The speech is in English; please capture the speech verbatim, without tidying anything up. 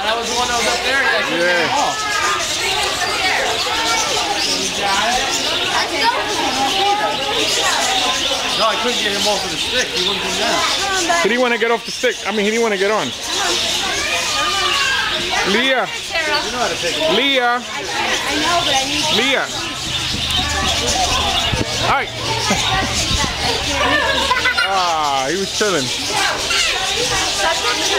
And I was the one that was up there. And I couldn't get him off. No, I couldn't get him off of the stick. He wouldn't come down. He didn't want to get off the stick. I mean, he didn't want to get on. Leah. You know how to take him. Leah. I know, but I need to. Leah. Hi. Ah, he was chilling.